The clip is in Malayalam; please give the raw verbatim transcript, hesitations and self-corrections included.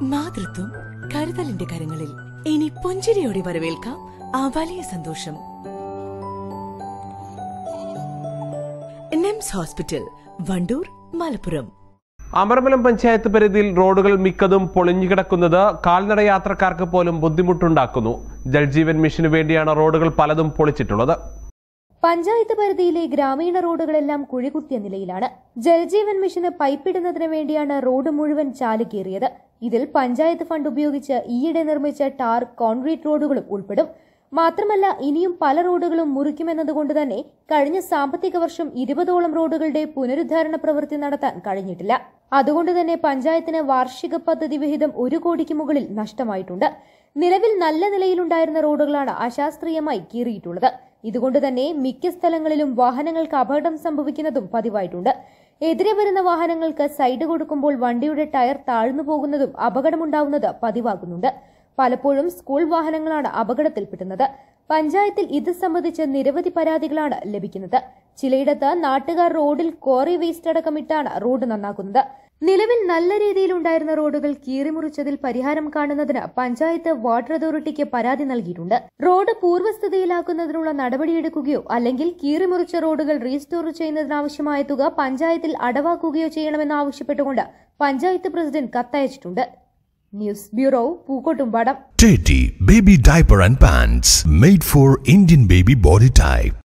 മാതൃത്വം കരുതലിന്റെ കരങ്ങളിൽ. ഇനി പുഞ്ചിരിയോടെ വരവേൽക്കാം ആ വലിയ സന്തോഷം. NIMS hospital, Wandoor, Malappuram. അമരമ്പലം പഞ്ചായത്ത് പരിധിയിൽ റോഡുകൾ മിക്കതും പൊളിഞ്ഞുകിടക്കുന്നത് കാൽനട യാത്രക്കാർക്ക് പോലും ബുദ്ധിമുട്ടുണ്ടാക്കുന്നു. ജൽജീവൻ മിഷനു വേണ്ടിയാണ് റോഡുകൾ പലതും പൊളിച്ചിട്ടുള്ളത്. പഞ്ചായത്ത് പരിധിയിലെ ഗ്രാമീണ റോഡുകളെല്ലാം കുഴികുത്തിയ നിലയിലാണ്. ജൽജീവൻ മിഷന് പൈപ്പിടുന്നതിന് വേണ്ടിയാണ് റോഡ് മുഴുവൻ ചാലുകീറിയത്. ഇതിൽ പഞ്ചായത്ത് ഫണ്ട് ഉപയോഗിച്ച് ഈയിടെ നിർമ്മിച്ച ടാർ, കോൺക്രീറ്റ് റോഡുകളും ഉൾപ്പെടും. മാത്രമല്ല, ഇനിയും പല റോഡുകളും മുറിക്കുമെന്നതുകൊണ്ട് തന്നെ കഴിഞ്ഞ സാമ്പത്തിക വർഷം ഇരുപതോളം റോഡുകളുടെ പുനരുദ്ധാരണ പ്രവൃത്തി നടത്താൻ കഴിഞ്ഞിട്ടില്ല. അതുകൊണ്ട് തന്നെ പഞ്ചായത്തിന് വാർഷിക പദ്ധതി വിഹിതം ഒരു കോടിക്ക് മുകളിൽ നഷ്ടമായിട്ടുണ്ട്. നിലവിൽ നല്ല നിലയിലുണ്ടായിരുന്ന റോഡുകളാണ് അശാസ്ത്രീയമായി കീറിയിട്ടുള്ളത്. ഇതുകൊണ്ട് തന്നെ മിക്ക സ്ഥലങ്ങളിലും വാഹനങ്ങൾക്ക് അപകടം സംഭവിക്കുന്നതും പതിവായിട്ടുണ്ട്. എതിരെ വരുന്ന വാഹനങ്ങൾക്ക് സൈഡ് കൊടുക്കുമ്പോൾ വണ്ടിയുടെ ടയർ താഴ്ന്നു പോകുന്നതും അപകടമുണ്ടാവുന്നത് പതിവാകുന്നുണ്ട്. പലപ്പോഴും സ്കൂൾ വാഹനങ്ങളാണ് അപകടത്തിൽപ്പെടുന്നത്. പഞ്ചായത്തിൽ ഇത് സംബന്ധിച്ച് നിരവധി പരാതികളാണ് ലഭിക്കുന്നത്. ചിലയിടത്ത് നാട്ടുകാർ റോഡിൽ ക്വാറി വേസ്റ്റ് അടക്കമിട്ടാണ് റോഡ് നന്നാക്കുന്നത്. നിലവിൽ നല്ല രീതിയിലുണ്ടായിരുന്ന റോഡുകൾ കീറിമുറിച്ചതിൽ പരിഹാരം കാണുന്നതിന് പഞ്ചായത്ത് വാട്ടർ അതോറിറ്റിക്ക് പരാതി നൽകിയിട്ടുണ്ട്. റോഡ് പൂർവ്വസ്ഥിതിയിലാക്കുന്നതിനുള്ള നടപടിയെടുക്കുകയോ അല്ലെങ്കിൽ കീറിമുറിച്ച റോഡുകൾ റീസ്റ്റോർ ചെയ്യുന്നതിനാവശ്യമായ തുക പഞ്ചായത്തിൽ അടവാക്കുകയോ ചെയ്യണമെന്നാവശ്യപ്പെട്ടുകൊണ്ട് പഞ്ചായത്ത് പ്രസിഡന്റ് കത്തയച്ചിട്ടുണ്ട്. News bureau, Pookkottumpadam. Teddy Baby Diaper and Pants made for Indian baby body type.